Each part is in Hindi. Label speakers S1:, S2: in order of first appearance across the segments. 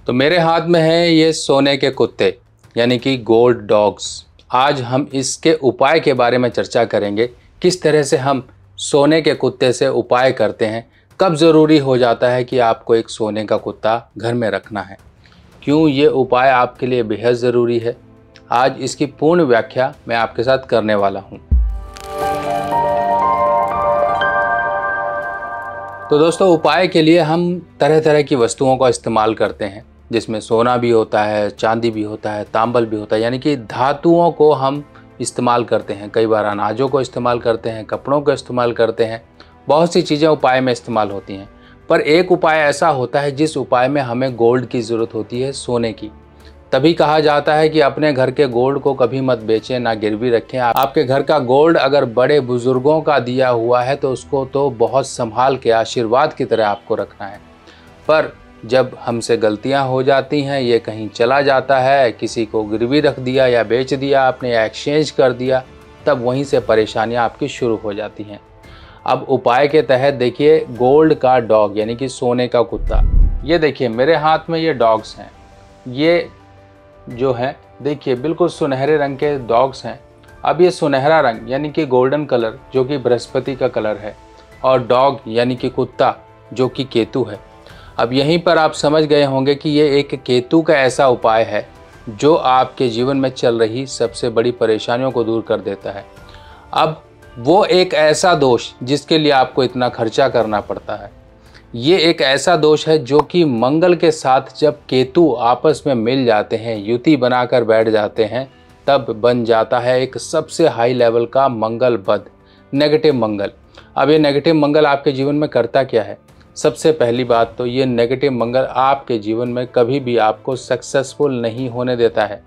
S1: तो मेरे हाथ में है ये सोने के कुत्ते यानी कि गोल्ड डॉग्स। आज हम इसके उपाय के बारे में चर्चा करेंगे, किस तरह से हम सोने के कुत्ते से उपाय करते हैं, कब ज़रूरी हो जाता है कि आपको एक सोने का कुत्ता घर में रखना है, क्यों ये उपाय आपके लिए बेहद ज़रूरी है। आज इसकी पूर्ण व्याख्या मैं आपके साथ करने वाला हूँ। तो दोस्तों, उपाय के लिए हम तरह तरह की वस्तुओं का इस्तेमाल करते हैं, जिसमें सोना भी होता है, चांदी भी होता है, तांबल भी होता है, यानी कि धातुओं को हम इस्तेमाल करते हैं। कई बार अनाजों को इस्तेमाल करते हैं, कपड़ों को इस्तेमाल करते हैं, बहुत सी चीज़ें उपाय में इस्तेमाल होती हैं। पर एक उपाय ऐसा होता है जिस उपाय में हमें गोल्ड की ज़रूरत होती है, सोने की। तभी कहा जाता है कि अपने घर के गोल्ड को कभी मत बेचें, ना गिरवी रखें। आपके घर का गोल्ड अगर बड़े बुजुर्गों का दिया हुआ है तो उसको तो बहुत संभाल के आशीर्वाद की तरह आपको रखना है। पर जब हमसे गलतियां हो जाती हैं, ये कहीं चला जाता है, किसी को गिरवी रख दिया या बेच दिया आपने या एक्सचेंज कर दिया, तब वहीं से परेशानियां आपकी शुरू हो जाती हैं। अब उपाय के तहत देखिए, गोल्ड का डॉग यानी कि सोने का कुत्ता। ये देखिए मेरे हाथ में ये डॉग्स हैं। ये जो है देखिए बिल्कुल सुनहरे रंग के डॉग्स हैं। अब ये सुनहरा रंग यानी कि गोल्डन कलर जो कि बृहस्पति का कलर है, और डॉग यानी कि कुत्ता जो कि केतु है। अब यहीं पर आप समझ गए होंगे कि ये एक केतु का ऐसा उपाय है जो आपके जीवन में चल रही सबसे बड़ी परेशानियों को दूर कर देता है। अब वो एक ऐसा दोष जिसके लिए आपको इतना खर्चा करना पड़ता है, ये एक ऐसा दोष है जो कि मंगल के साथ जब केतु आपस में मिल जाते हैं, युति बनाकर बैठ जाते हैं, तब बन जाता है एक सबसे हाई लेवल का मंगल बद, नेगेटिव मंगल। अब ये नेगेटिव मंगल आपके जीवन में करता क्या है? सबसे पहली बात तो ये नेगेटिव मंगल आपके जीवन में कभी भी आपको सक्सेसफुल नहीं होने देता है।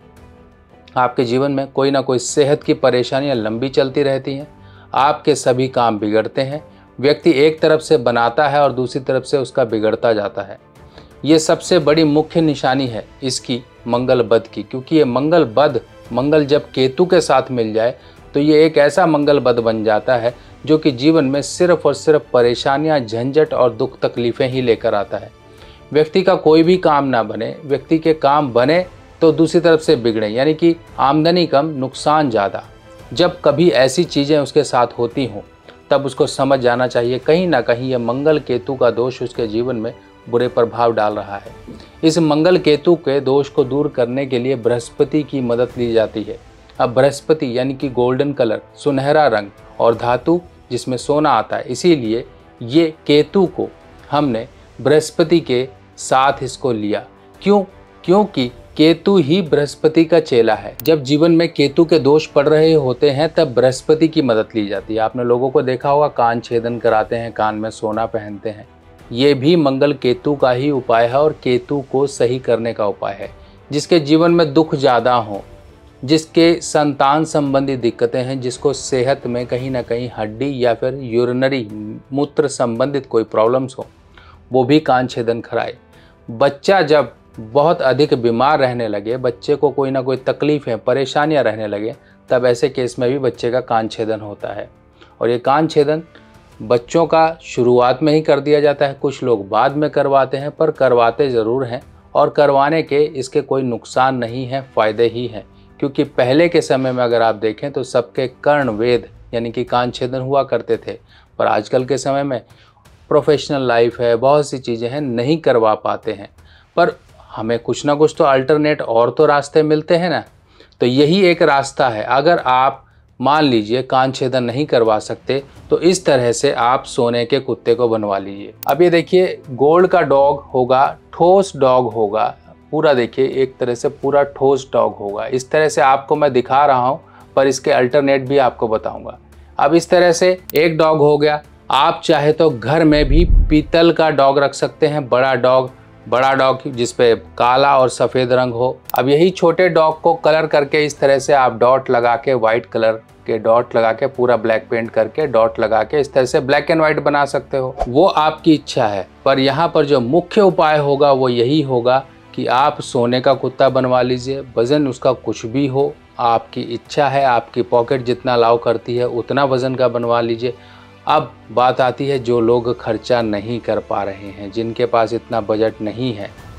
S1: आपके जीवन में कोई ना कोई सेहत की परेशानियां लंबी चलती रहती हैं, आपके सभी काम बिगड़ते हैं। व्यक्ति एक तरफ से बनाता है और दूसरी तरफ से उसका बिगड़ता जाता है। ये सबसे बड़ी मुख्य निशानी है इसकी मंगल बद की, क्योंकि ये मंगल बद, मंगल जब केतु के साथ मिल जाए तो ये एक ऐसा मंगल बद बन जाता है जो कि जीवन में सिर्फ और सिर्फ परेशानियां, झंझट और दुख तकलीफ़ें ही लेकर आता है। व्यक्ति का कोई भी काम ना बने, व्यक्ति के काम बने तो दूसरी तरफ से बिगड़े, यानी कि आमदनी कम, नुकसान ज़्यादा। जब कभी ऐसी चीज़ें उसके साथ होती हों तब उसको समझ जाना चाहिए कहीं ना कहीं यह मंगल केतु का दोष उसके जीवन में बुरे प्रभाव डाल रहा है। इस मंगल केतु के दोष को दूर करने के लिए बृहस्पति की मदद ली जाती है। अब बृहस्पति यानी कि गोल्डन कलर, सुनहरा रंग और धातु जिसमें सोना आता है, इसीलिए ये केतु को हमने बृहस्पति के साथ इसको लिया। क्योंकि केतु ही बृहस्पति का चेला है। जब जीवन में केतु के दोष पड़ रहे होते हैं तब बृहस्पति की मदद ली जाती है। आपने लोगों को देखा होगा, कान छेदन कराते हैं, कान में सोना पहनते हैं। ये भी मंगल केतु का ही उपाय है और केतु को सही करने का उपाय है। जिसके जीवन में दुख ज़्यादा हो, जिसके संतान संबंधी दिक्कतें हैं, जिसको सेहत में कहीं ना कहीं हड्डी या फिर यूरिनरी मूत्र संबंधित कोई प्रॉब्लम्स हो, वो भी कान छेदन कराए। बच्चा जब बहुत अधिक बीमार रहने लगे, बच्चे को कोई ना कोई तकलीफ़ें, परेशानियां रहने लगे, तब ऐसे केस में भी बच्चे का कान छेदन होता है। और ये कान छेदन बच्चों का शुरुआत में ही कर दिया जाता है, कुछ लोग बाद में करवाते हैं, पर करवाते ज़रूर हैं। और करवाने के इसके कोई नुकसान नहीं है, फ़ायदे ही हैं। क्योंकि पहले के समय में अगर आप देखें तो सबके कर्ण वेद यानी कि कान छेदन हुआ करते थे। पर आजकल के समय में प्रोफेशनल लाइफ है, बहुत सी चीज़ें हैं, नहीं करवा पाते हैं। पर हमें कुछ ना कुछ तो अल्टरनेट और तो रास्ते मिलते हैं ना। तो यही एक रास्ता है। अगर आप मान लीजिए कान छेदन नहीं करवा सकते तो इस तरह से आप सोने के कुत्ते को बनवा लीजिए। अब ये देखिए, गोल्ड का डॉग होगा, ठोस डॉग होगा, पूरा देखिए एक तरह से पूरा ठोस डॉग होगा। इस तरह से आपको मैं दिखा रहा हूँ, पर इसके अल्टरनेट भी आपको बताऊँगा। अब इस तरह से एक डॉग हो गया। आप चाहे तो घर में भी पीतल का डॉग रख सकते हैं, बड़ा डॉग जिसपे काला और सफ़ेद रंग हो। अब यही छोटे डॉग को कलर करके इस तरह से आप डॉट लगा के, वाइट कलर के डॉट लगा के, पूरा ब्लैक पेंट करके डॉट लगा के इस तरह से ब्लैक एंड वाइट बना सकते हो। वो आपकी इच्छा है। पर यहाँ पर जो मुख्य उपाय होगा वो यही होगा कि आप सोने का कुत्ता बनवा लीजिए। वज़न उसका कुछ भी हो, आपकी इच्छा है, आपकी पॉकेट जितना अलाउ करती है उतना वज़न का बनवा लीजिए। अब बात आती है जो लोग खर्चा नहीं कर पा रहे हैं, जिनके पास इतना बजट नहीं है,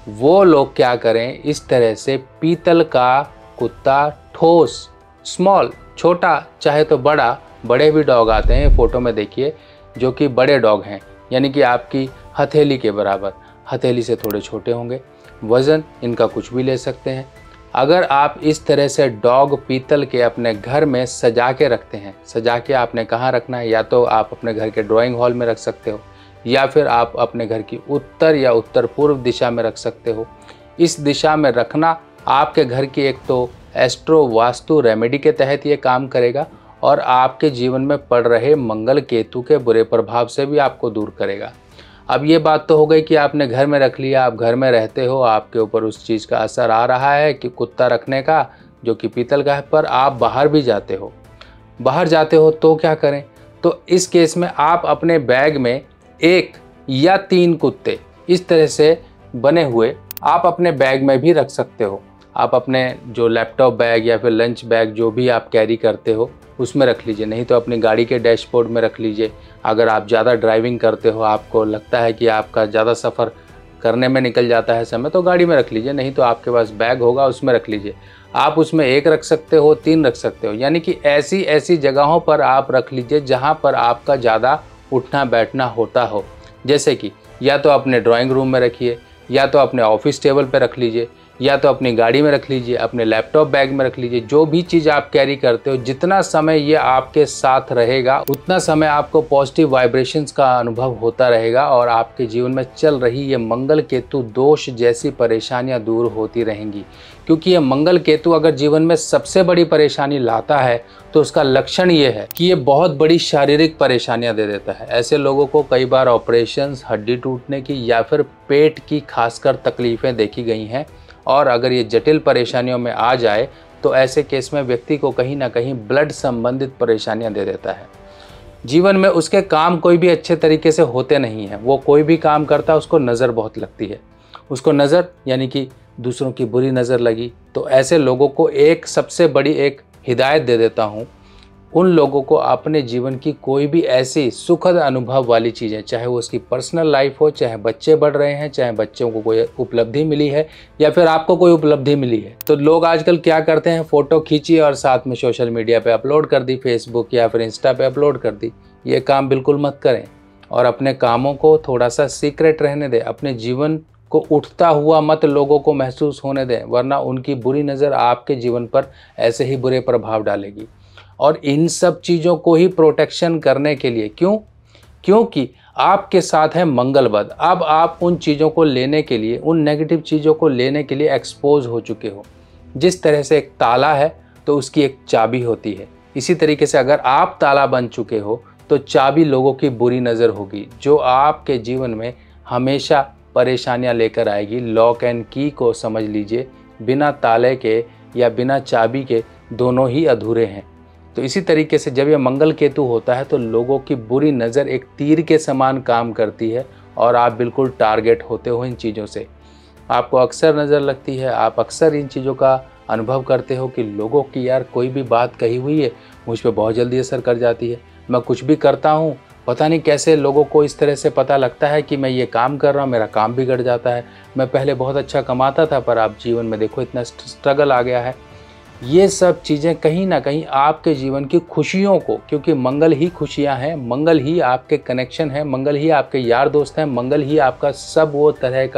S1: वो लोग क्या करें, इस तरह से पीतल का कुत्ता, ठोस, स्मॉल, छोटा चाहे तो बड़ा, बड़े भी डॉग आते हैं, फ़ोटो में देखिए, जो कि बड़े डॉग हैं, यानी कि आपकी हथेली के बराबर, हथेली से थोड़े छोटे होंगे, वज़न इनका कुछ भी ले सकते हैं। अगर आप इस तरह से डॉग पीतल के अपने घर में सजा के रखते हैं, सजा के आपने कहाँ रखना है, या तो आप अपने घर के ड्राइंग हॉल में रख सकते हो, या फिर आप अपने घर की उत्तर या उत्तर पूर्व दिशा में रख सकते हो। इस दिशा में रखना आपके घर की एक तो एस्ट्रो वास्तु रेमेडी के तहत ये काम करेगा, और आपके जीवन में पड़ रहे मंगल केतु के बुरे प्रभाव से भी आपको दूर करेगा। अब ये बात तो हो गई कि आपने घर में रख लिया, आप घर में रहते हो, आपके ऊपर उस चीज़ का असर आ रहा है कि कुत्ता रखने का, जो कि पीतल का है, पर आप बाहर भी जाते हो, बाहर जाते हो तो क्या करें? तो इस केस में आप अपने बैग में 1 या 3 कुत्ते इस तरह से बने हुए आप अपने बैग में भी रख सकते हो। आप अपने जो लैपटॉप बैग या फिर लंच बैग जो भी आप कैरी करते हो उसमें रख लीजिए, नहीं तो अपनी गाड़ी के डैशबोर्ड में रख लीजिए। अगर आप ज़्यादा ड्राइविंग करते हो, आपको लगता है कि आपका ज़्यादा सफ़र करने में निकल जाता है समय, तो गाड़ी में रख लीजिए, नहीं तो आपके पास बैग होगा उसमें रख लीजिए। आप उसमें 1 रख सकते हो, 3 रख सकते हो, यानी कि ऐसी ऐसी जगहों पर आप रख लीजिए जहाँ पर आपका ज़्यादा उठना बैठना होता हो। जैसे कि या तो अपने ड्राइंग रूम में रखिए, या तो अपने ऑफिस टेबल पर रख लीजिए, या तो अपनी गाड़ी में रख लीजिए, अपने लैपटॉप बैग में रख लीजिए। जो भी चीज़ आप कैरी करते हो, जितना समय ये आपके साथ रहेगा उतना समय आपको पॉजिटिव वाइब्रेशंस का अनुभव होता रहेगा, और आपके जीवन में चल रही ये मंगल केतु दोष जैसी परेशानियां दूर होती रहेंगी। क्योंकि ये मंगल केतु अगर जीवन में सबसे बड़ी परेशानी लाता है तो उसका लक्षण ये है कि ये बहुत बड़ी शारीरिक परेशानियां दे देता है। ऐसे लोगों को कई बार ऑपरेशंस, हड्डी टूटने की या फिर पेट की खासकर तकलीफ़ें देखी गई हैं, और अगर ये जटिल परेशानियों में आ जाए तो ऐसे केस में व्यक्ति को कहीं ना कहीं ब्लड संबंधित परेशानियां दे देता है। जीवन में उसके काम कोई भी अच्छे तरीके से होते नहीं हैं। वो कोई भी काम करता है उसको नज़र बहुत लगती है, उसको नज़र यानी कि दूसरों की बुरी नज़र लगी। तो ऐसे लोगों को एक सबसे बड़ी एक हिदायत दे देता हूँ, उन लोगों को अपने जीवन की कोई भी ऐसी सुखद अनुभव वाली चीज़ें, चाहे वो उसकी पर्सनल लाइफ हो, चाहे बच्चे बढ़ रहे हैं, चाहे बच्चों को कोई उपलब्धि मिली है, या फिर आपको कोई उपलब्धि मिली है, तो लोग आजकल क्या करते हैं, फ़ोटो खींची और साथ में सोशल मीडिया पे अपलोड कर दी, फेसबुक या फिर इंस्टा पे अपलोड कर दी। ये काम बिल्कुल मत करें, और अपने कामों को थोड़ा सा सीक्रेट रहने दें। अपने जीवन को उठता हुआ मत लोगों को महसूस होने दें, वरना उनकी बुरी नज़र आपके जीवन पर ऐसे ही बुरे प्रभाव डालेगी। और इन सब चीज़ों को ही प्रोटेक्शन करने के लिए, क्योंकि आपके साथ है मंगल बद। अब आप उन चीज़ों को लेने के लिए, उन नेगेटिव चीज़ों को लेने के लिए एक्सपोज हो चुके हो। जिस तरह से एक ताला है तो उसकी एक चाबी होती है, इसी तरीके से अगर आप ताला बन चुके हो तो चाबी लोगों की बुरी नज़र होगी, जो आपके जीवन में हमेशा परेशानियां लेकर आएगी। लॉक एंड की को समझ लीजिए, बिना ताले के या बिना चाबी के दोनों ही अधूरे हैं। तो इसी तरीके से जब यह मंगल केतु होता है तो लोगों की बुरी नज़र एक तीर के समान काम करती है, और आप बिल्कुल टारगेट होते हो इन चीज़ों से। आपको अक्सर नज़र लगती है, आप अक्सर इन चीज़ों का अनुभव करते हो कि लोगों की यार कोई भी बात कही हुई है मुझ पर बहुत जल्दी असर कर जाती है। मैं कुछ भी करता हूँ, पता नहीं कैसे लोगों को इस तरह से पता लगता है कि मैं ये काम कर रहा हूँ, मेरा काम बिगड़ जाता है। मैं पहले बहुत अच्छा कमाता था, पर अब जीवन में देखो इतना स्ट्रगल आ गया है। ये सब चीज़ें कहीं ना कहीं आपके जीवन की खुशियों को, क्योंकि मंगल ही खुशियां हैं, मंगल ही आपके कनेक्शन है, मंगल ही आपके यार दोस्त हैं, मंगल ही आपका सब वो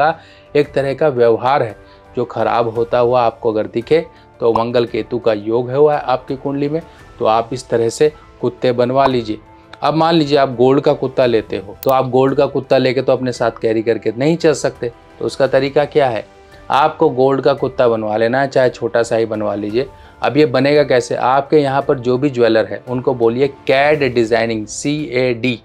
S1: एक तरह का व्यवहार है जो खराब होता हुआ आपको अगर दिखे तो मंगल केतु का योग है हुआ है आपकी कुंडली में, तो आप इस तरह से कुत्ते बनवा लीजिए। अब मान लीजिए आप गोल्ड का कुत्ता लेते हो, तो आप गोल्ड का कुत्ता लेके तो अपने साथ कैरी करके नहीं चल सकते, तो उसका तरीका क्या है, आपको गोल्ड का कुत्ता बनवा लेना है, चाहे छोटा सा ही बनवा लीजिए। अब ये बनेगा कैसे, आपके यहाँ पर जो भी ज्वेलर है उनको बोलिए CAD designing, CAD,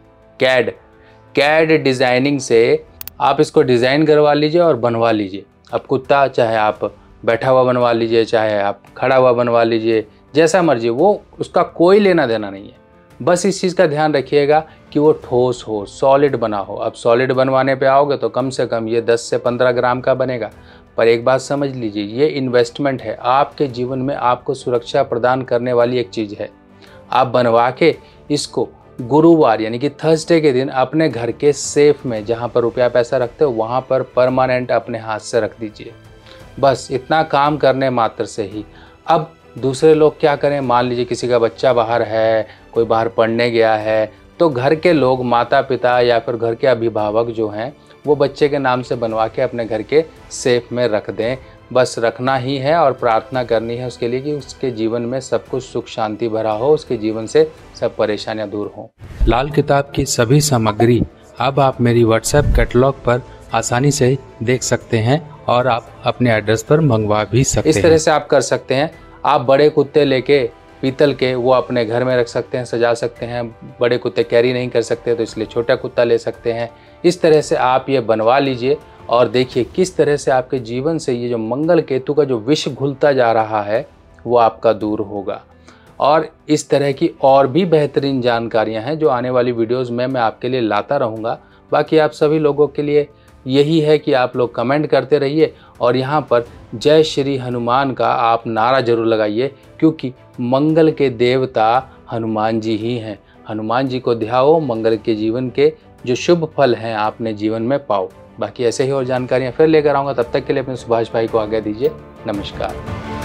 S1: CAD designing से आप इसको डिज़ाइन करवा लीजिए और बनवा लीजिए। अब कुत्ता चाहे आप बैठा हुआ बनवा लीजिए, चाहे आप खड़ा हुआ बनवा लीजिए, जैसा मर्जी, वो उसका कोई लेना देना नहीं है। बस इस चीज़ का ध्यान रखिएगा कि वो ठोस हो, सॉलिड बना हो। अब सॉलिड बनवाने पे आओगे तो कम से कम ये 10 से 15 ग्राम का बनेगा, पर एक बात समझ लीजिए, ये इन्वेस्टमेंट है, आपके जीवन में आपको सुरक्षा प्रदान करने वाली एक चीज़ है। आप बनवा के इसको गुरुवार यानी कि थर्सडे के दिन अपने घर के सेफ में, जहाँ पर रुपया पैसा रखते हो वहाँ पर परमानेंट अपने हाथ से रख दीजिए। बस इतना काम करने मात्र से ही। अब दूसरे लोग क्या करें, मान लीजिए किसी का बच्चा बाहर है, कोई बाहर पढ़ने गया है, तो घर के लोग, माता पिता या फिर घर के अभिभावक जो हैं, वो बच्चे के नाम से बनवा के अपने घर के सेफ में रख दें। बस रखना ही है और प्रार्थना करनी है उसके लिए कि उसके जीवन में सब कुछ सुख शांति भरा हो, उसके जीवन से सब परेशानियां दूर हों। लाल किताब की सभी सामग्री अब आप मेरी व्हाट्सएप कैटलॉग पर आसानी से देख सकते हैं और आप अपने एड्रेस पर मंगवा भी सकते हैं। इस तरह से आप कर सकते हैं। आप बड़े कुत्ते लेके पीतल के वो अपने घर में रख सकते हैं, सजा सकते हैं। बड़े कुत्ते कैरी नहीं कर सकते तो इसलिए छोटा कुत्ता ले सकते हैं। इस तरह से आप ये बनवा लीजिए और देखिए किस तरह से आपके जीवन से ये जो मंगल केतु का जो विष घुलता जा रहा है वो आपका दूर होगा। और इस तरह की और भी बेहतरीन जानकारियां हैं जो आने वाली वीडियोस में मैं आपके लिए लाता रहूँगा। बाकी आप सभी लोगों के लिए यही है कि आप लोग कमेंट करते रहिए और यहाँ पर जय श्री हनुमान का आप नारा जरूर लगाइए, क्योंकि मंगल के देवता हनुमान जी ही हैं। हनुमान जी को ध्याओ, मंगल के जीवन के जो शुभ फल हैं आपने जीवन में पाओ। बाकी ऐसे ही और जानकारियाँ फिर लेकर आऊँगा। तब तक के लिए अपने सुभाष भाई को आज्ञा दीजिए। नमस्कार।